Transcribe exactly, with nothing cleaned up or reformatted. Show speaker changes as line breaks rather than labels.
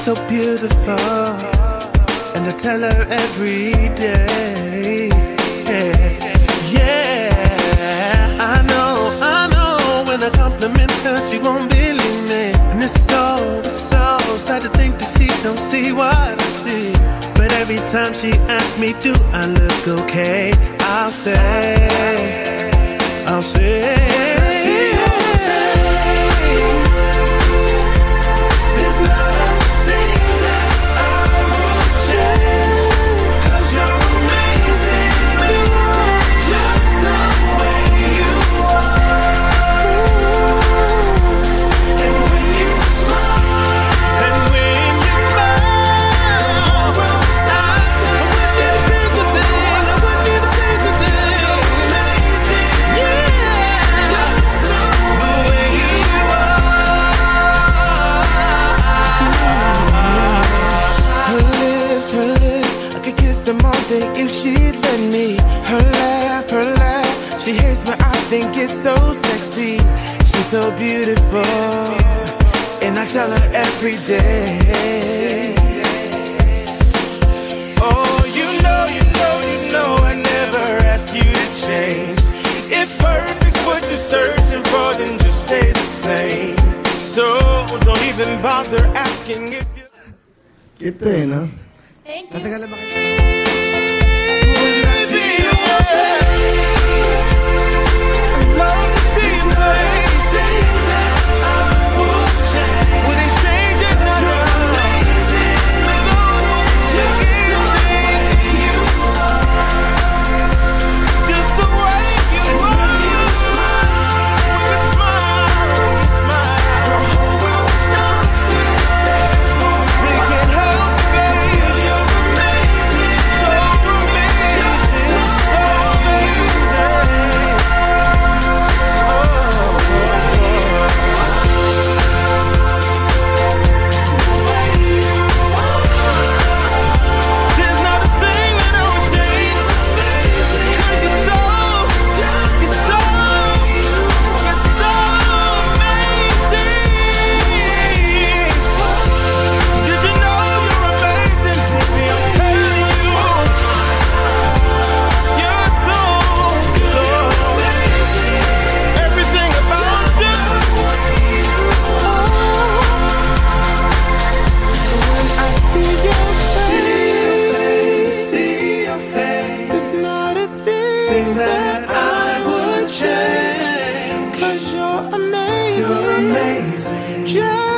so beautiful, and I tell her every day. Yeah, yeah. I know, I know. When I compliment her, she won't believe me. And it's so, it's so sad to think that she don't see what I see. But every time she asks me, do I look okay? I'll say, I'll say, see your face. There's not a thing that I would change, 'cause you're amazing, just the way you are. And when you smile, and when you smile, the whole world stops. I wouldn't even change a thing, I wouldn't even change a thing. Amazing, yeah, just the way you are. Her lips, her lips, I could kiss them all day if she'd let me. Her laugh, her laugh, she hates but I think it's so sexy. She's so beautiful, and I tell her every day. Oh, you know, you know, you know I never ask you to change. If perfect's what you're searching for, then just stay the same. So don't even bother asking if you.
Ito eh, no?
Thank you.
Natagalan ba kayo?
When I see your face, I love to see your face. That I would change. Wouldn't change it now. You're amazing, so just the way you are. Just the way you are. And when you smile, when you smile, when you smile, the whole world stops and stares for a while. They can't help it, baby. You're amazing, so amazing, just the way you There's not a thing that I would change, 'cause you're so, you're so, you're so amazing. Did you know you're amazing, baby? I'm telling you, you're so, so amazing. Everything about you. When I see your face, see your face, it's not a thing that I would change, 'cause you're amazing, you're amazing, just